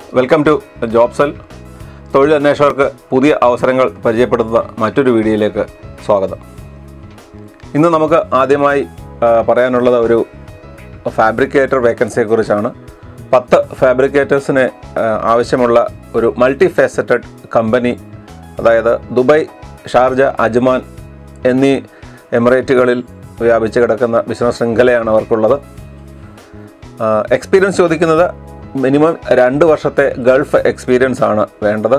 Welcome to ജോബ്സെൽ. തൊഴിൽ അന്വേഷകർക്ക് പുതിയ അവസരങ്ങൾ പരിചയപ്പെടുത്തുന്ന മറ്റൊരു വീഡിയോയിലേക്ക് സ്വാഗതം. ഇന്ന് നമുക്ക് ആദ്യമായി പറയാനുള്ളത് ഒരു ഫാബ്രിക്കേറ്റർ വേക്കൻസിയെക്കുറിച്ചാണ്. 10 ഫാബ്രിക്കേറ്റേഴ്സിന് ആവശ്യമുള്ള ഒരു മൾട്ടി ഫാസറ്റഡ് കമ്പനി, അതായത് ദുബായ്, ഷാർജ, അജ്മാൻ എന്നീ എമിറേറ്റുകളിൽ വ്യാപിച്ച് കിടക്കുന്ന ബിസിനസ് ശൃംഖലയാണ് അവർക്കുള്ളത്. എക്സ്പീരിയൻസ് ചോദിക്കുന്നത് മിനിമം 2 വർഷത്തെ ഗൾഫ് എക്സ്പീരിയൻസ് ആണ് വേണ്ടത്.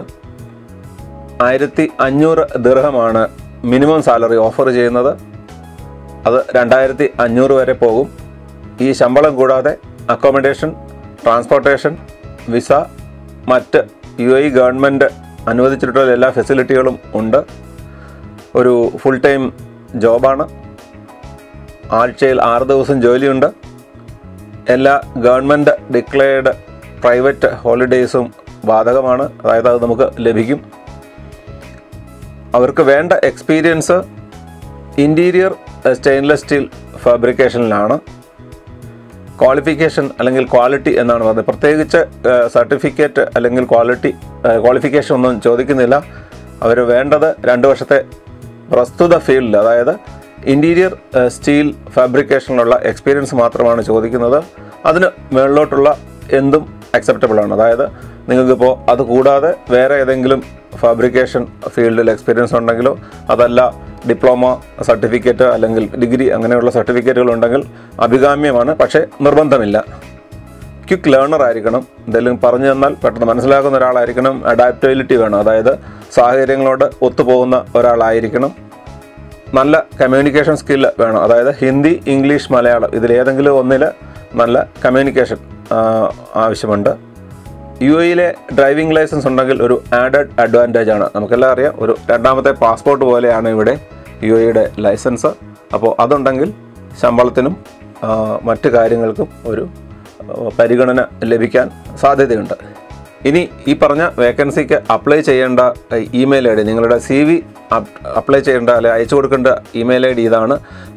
1500 ദിർഹമാണ് മിനിമം സാലറി ഓഫർ ചെയ്യുന്നത്. അത് 2500 വരെ പോകും. ഈ ശമ്പളം കൂടാതെ അക്കോമഡേഷൻ, ട്രാൻസ്പോർട്ടേഷൻ, വിസ, മറ്റ് UAE ഗവൺമെൻറ് അനുവദിച്ചിട്ടുള്ള എല്ലാ ഫെസിലിറ്റികളും ഉണ്ട്. ഒരു ഫുൾ ടൈം ജോബാണ്. ആഴ്ചയിൽ 6 ദിവസം ജോലിയുണ്ട്. എല്ലാ ഗവൺമെൻറ് ഡിക്ലെയർഡ് പ്രൈവറ്റ് ഹോളിഡേയ്സും ബാധകമാണ്, അതായത് അത് നമുക്ക് ലഭിക്കും. അവർക്ക് വേണ്ട എക്സ്പീരിയൻസ് ഇൻറ്റീരിയർ സ്റ്റെയിൻലെസ് സ്റ്റീൽ ഫാബ്രിക്കേഷനിലാണ്. ക്വാളിഫിക്കേഷൻ അല്ലെങ്കിൽ ക്വാളിറ്റി എന്നാണ് പറയുന്നത്. പ്രത്യേകിച്ച് സർട്ടിഫിക്കറ്റ് അല്ലെങ്കിൽ ക്വാളിഫിക്കേഷൻ ഒന്നും ചോദിക്കുന്നില്ല. അവർ വേണ്ടത് 2 വർഷത്തെ പ്രസ്തുത ഫീൽഡിൽ, അതായത് ഇൻറ്റീരിയർ സ്റ്റീൽ ഫാബ്രിക്കേഷനിലുള്ള എക്സ്പീരിയൻസ് മാത്രമാണ് ചോദിക്കുന്നത്. അതിന് മുകളിലോട്ടുള്ള എന്തും അക്സെപ്റ്റബിൾ ആണ്. അതായത് നിങ്ങൾക്കിപ്പോൾ അത് കൂടാതെ വേറെ ഏതെങ്കിലും ഫാബ്രിക്കേഷൻ ഫീൽഡിൽ എക്സ്പീരിയൻസ് ഉണ്ടെങ്കിലോ, അതല്ല ഡിപ്ലോമ സർട്ടിഫിക്കറ്റ് അല്ലെങ്കിൽ ഡിഗ്രി അങ്ങനെയുള്ള സർട്ടിഫിക്കറ്റുകൾ ഉണ്ടെങ്കിൽ അഭികാമ്യമാണ്, പക്ഷേ നിർബന്ധമില്ല. ക്വിക്ക് ലേണർ ആയിരിക്കണം. എന്തെങ്കിലും പറഞ്ഞു തന്നാൽ പെട്ടെന്ന് മനസ്സിലാക്കുന്ന ഒരാളായിരിക്കണം. അഡാപ്റ്റബിലിറ്റി വേണം, അതായത് സാഹചര്യങ്ങളോട് ഒത്തുപോകുന്ന ഒരാളായിരിക്കണം. നല്ല കമ്മ്യൂണിക്കേഷൻ സ്കില്ല് വേണം, അതായത് ഹിന്ദി, ഇംഗ്ലീഷ്, മലയാളം ഇതിലേതെങ്കിലും ഒന്നിൽ നല്ല കമ്മ്യൂണിക്കേഷൻ ആവശ്യമുണ്ട്. UAE ഡ്രൈവിംഗ് ലൈസൻസ് ഉണ്ടെങ്കിൽ ഒരു ആഡഡ് അഡ്വാൻറ്റേജ് ആണ്. നമുക്കെല്ലാം അറിയാം, ഒരു രണ്ടാമത്തെ പാസ്പോർട്ട് പോലെയാണ് ഇവിടെ UAE ലൈസൻസ്. അപ്പോൾ അതുണ്ടെങ്കിൽ ശമ്പളത്തിനും മറ്റു കാര്യങ്ങൾക്കും ഒരു പരിഗണന ലഭിക്കാൻ സാധ്യതയുണ്ട്. ഇനി ഈ പറഞ്ഞ വേക്കൻസിക്ക് അപ്ലൈ ചെയ്യേണ്ട ഇമെയിൽ ID, നിങ്ങളുടെ CV അപ്ലൈ ചെയ്യേണ്ട അല്ലെങ്കിൽ അയച്ചു കൊടുക്കേണ്ട ഇമെയിൽ ID ഇതാണ്: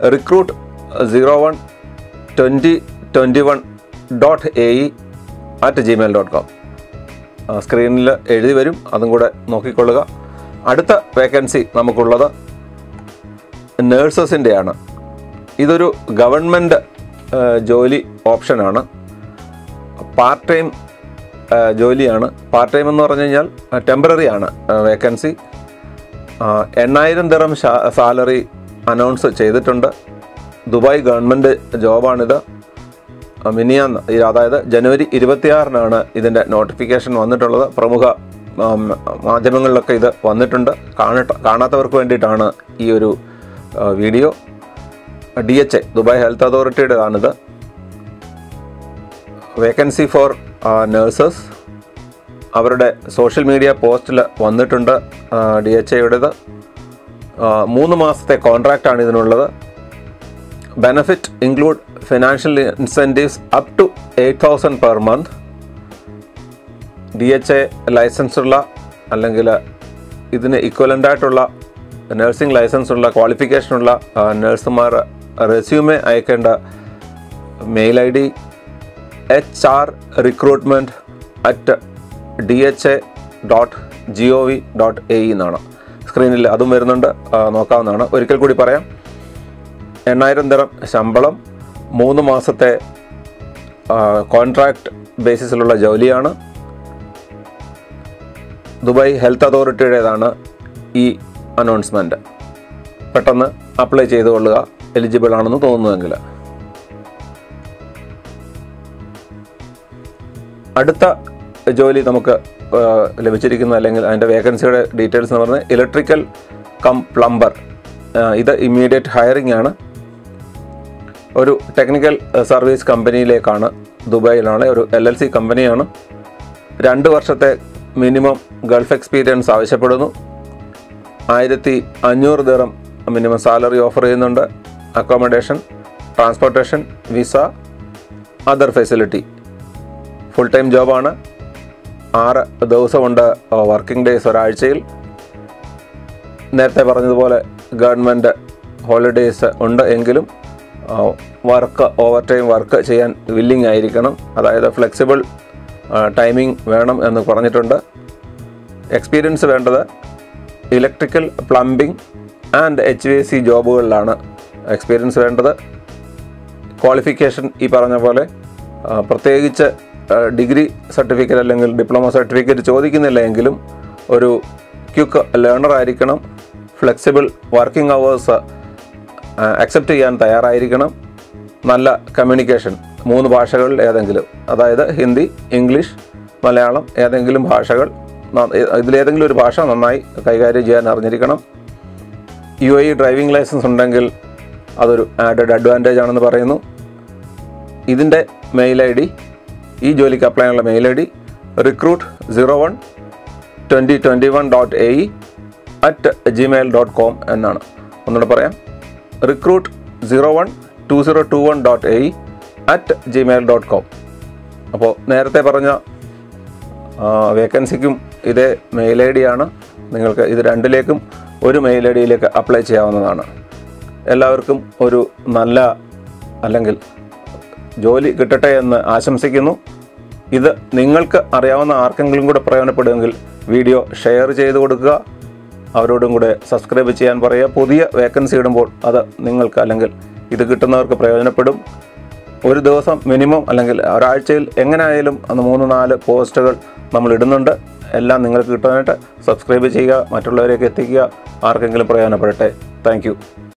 recruit012021.ae@gmail.com. സ്ക്രീനിൽ എഴുതി വരും, അതും കൂടെ നോക്കിക്കൊള്ളുക. അടുത്ത വേക്കൻസി നമുക്കുള്ളത് നേഴ്സസിൻ്റെയാണ്. ഇതൊരു ഗവൺമെൻറ് ജോലി ഓപ്ഷനാണ്. പാർട്ട് ടൈം ജോലിയാണ്. പാർട്ട് ടൈം എന്ന് പറഞ്ഞു കഴിഞ്ഞാൽ ടെമ്പററി ആണ് വേക്കൻസി. 8000 ദിർഹം സാലറി അനൗൺസ് ചെയ്തിട്ടുണ്ട്. ദുബായ് ഗവൺമെൻറ് ജോബാണിത്. മിനിയാന്ന്, അതായത് ജനുവരി 26-നാണ് ഇതിൻ്റെ നോട്ടിഫിക്കേഷൻ വന്നിട്ടുള്ളത്. പ്രമുഖ മാധ്യമങ്ങളിലൊക്കെ ഇത് വന്നിട്ടുണ്ട്. കാണാത്തവർക്ക് വേണ്ടിയിട്ടാണ് ഈ ഒരു വീഡിയോ. DHA, ദുബായ് ഹെൽത്ത് അതോറിറ്റിയുടേതാണിത്. വേക്കൻസി ഫോർ നേഴ്സസ് അവരുടെ സോഷ്യൽ മീഡിയ പോസ്റ്റിൽ വന്നിട്ടുണ്ട്. DHAയുടേത് 3 മാസത്തെ കോൺട്രാക്റ്റാണ് ഇതിനുള്ളത്. Benefit include financial incentives up to 8,000 per month. DHA ലൈസൻസുള്ള അല്ലെങ്കിൽ ഇതിന് ഇക്വലൻ്റായിട്ടുള്ള നഴ്സിംഗ് ലൈസൻസുള്ള ക്വാളിഫിക്കേഷനുള്ള നഴ്സുമാർ റെസ്യൂമെ അയക്കേണ്ട മെയിൽ ID hr.recruitment@dha.gov.ae എന്നാണ്. സ്ക്രീനിൽ അതും വരുന്നുണ്ട്, നോക്കാവുന്നതാണ്. ഒരിക്കൽ കൂടി പറയാം: 8000 ദിർഹം ശമ്പളം, 3 മാസത്തെ കോൺട്രാക്റ്റ് ബേസിസിലുള്ള ജോലിയാണ്. ദുബായ് ഹെൽത്ത് അതോറിറ്റിയുടേതാണ് ഈ അനൗൺസ്മെൻറ്റ്. പെട്ടെന്ന് അപ്ലൈ ചെയ്തുകൊള്ളുക, എലിജിബിൾ ആണെന്ന് തോന്നുന്നതെങ്കിൽ. അടുത്ത ജോലി നമുക്ക് ലഭിച്ചിരിക്കുന്ന അല്ലെങ്കിൽ അതിൻ്റെ വേക്കൻസിയുടെ ഡീറ്റെയിൽസ് എന്ന് പറഞ്ഞാൽ ഇലക്ട്രിക്കൽ കം പ്ലംബർ. ഇത് ഇമ്മീഡിയറ്റ് ഹയറിംഗ് ആണ്. ഒരു ടെക്നിക്കൽ സർവീസ് കമ്പനിയിലേക്കാണ്. ദുബായിലാണ്, ഒരു LLC കമ്പനിയാണ്. 2 വർഷത്തെ മിനിമം ഗൾഫ് എക്സ്പീരിയൻസ് ആവശ്യപ്പെടുന്നു. 1500 ദിർഹം മിനിമം സാലറി ഓഫർ ചെയ്യുന്നുണ്ട്. Accommodation, transportation, visa, other facility. Full time ജോബാണ്. 6 ദിവസമുണ്ട് വർക്കിംഗ് ഡേയ്സ് ഒരാഴ്ചയിൽ. നേരത്തെ പറഞ്ഞതുപോലെ ഗവൺമെൻറ് ഹോളിഡേയ്സ് ഉണ്ട് എങ്കിലും വർക്ക് ഓവർ ടൈം വർക്ക് ചെയ്യാൻ വില്ലിങ് ആയിരിക്കണം. അതായത് ഫ്ലെക്സിബിൾ ടൈമിംഗ് വേണം എന്ന് പറഞ്ഞിട്ടുണ്ട്. എക്സ്പീരിയൻസ് വേണ്ടത് ഇലക്ട്രിക്കൽ, പ്ലംബിംഗ് ആൻഡ് HVAC ജോബുകളിലാണ് എക്സ്പീരിയൻസ് വേണ്ടത്. ക്വാളിഫിക്കേഷൻ ഈ പറഞ്ഞ പോലെ പ്രത്യേകിച്ച് ഡിഗ്രി സർട്ടിഫിക്കറ്റ് അല്ലെങ്കിൽ ഡിപ്ലോമ സർട്ടിഫിക്കറ്റ് ചോദിക്കുന്നില്ല എങ്കിലും ഒരു ക്വിക്ക് ലേണർ ആയിരിക്കണം. ഫ്ലെക്സിബിൾ വർക്കിംഗ് അവേഴ്സ് അക്സെപ്റ്റ് ചെയ്യാൻ തയ്യാറായിരിക്കണം. നല്ല കമ്മ്യൂണിക്കേഷൻ 3 ഭാഷകളിൽ ഏതെങ്കിലും, അതായത് ഹിന്ദി, ഇംഗ്ലീഷ്, മലയാളം ഏതെങ്കിലും ഭാഷകൾ, ഇതിലേതെങ്കിലും ഒരു ഭാഷ നന്നായി കൈകാര്യം ചെയ്യാൻ അറിഞ്ഞിരിക്കണം. UAE ഡ്രൈവിംഗ് ലൈസൻസ് ഉണ്ടെങ്കിൽ അതൊരു ആഡഡ് അഡ്വാൻറ്റേജ് ആണെന്ന് പറയുന്നു. ഇതിൻ്റെ മെയിൽ ID, ഈ ജോലിക്ക് അപ്ലൈ ചെയ്യാനുള്ള മെയിൽ ID recruit012021.ae@gmail.com എന്നാണ്. ഒന്നുകൂടെ പറയാം, recruit012021.ae@gmail.com. അപ്പോൾ നേരത്തെ പറഞ്ഞ വേക്കൻസിക്കും ഇതേ മെയിൽ ID ആണ്. നിങ്ങൾക്ക് ഇത് രണ്ടിലേക്കും ഒരു മെയിൽ IDയിലേക്ക് അപ്ലൈ ചെയ്യാവുന്നതാണ്. എല്ലാവർക്കും ഒരു നല്ല അല്ലെങ്കിൽ ജോലി കിട്ടട്ടെ എന്ന് ആശംസിക്കുന്നു. ഇത് നിങ്ങൾക്ക് അറിയാവുന്ന ആർക്കെങ്കിലും കൂടെ പ്രയോജനപ്പെടുമെങ്കിൽ വീഡിയോ ഷെയർ ചെയ്ത് കൊടുക്കുക. അവരോടും കൂടെ സബ്സ്ക്രൈബ് ചെയ്യാൻ പറയുക. പുതിയ വേക്കൻസി ഇടുമ്പോൾ അത് നിങ്ങൾക്ക് അല്ലെങ്കിൽ ഇത് കിട്ടുന്നവർക്ക് പ്രയോജനപ്പെടും. ഒരു ദിവസം മിനിമം അല്ലെങ്കിൽ ഒരാഴ്ചയിൽ എങ്ങനെയായാലും അന്ന് 3-4 പോസ്റ്റുകൾ നമ്മൾ ഇടുന്നുണ്ട്. എല്ലാം നിങ്ങൾക്ക് കിട്ടാനായിട്ട് സബ്സ്ക്രൈബ് ചെയ്യുക, മറ്റുള്ളവരേക്ക് എത്തിക്കുക, ആർക്കെങ്കിലും പ്രയോജനപ്പെടട്ടെ. Thank you.